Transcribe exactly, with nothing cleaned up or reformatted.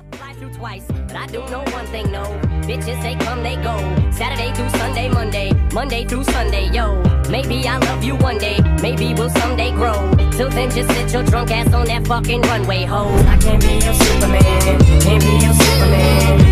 Fly through twice, but I do know one thing, no. Bitches, they come, they go. Saturday through Sunday, Monday, Monday through Sunday, yo. Maybe I'll love you one day, maybe we'll someday grow. Till then, just sit your drunk ass on that fucking runway, ho. I can't be your Superman, can't be your Superman.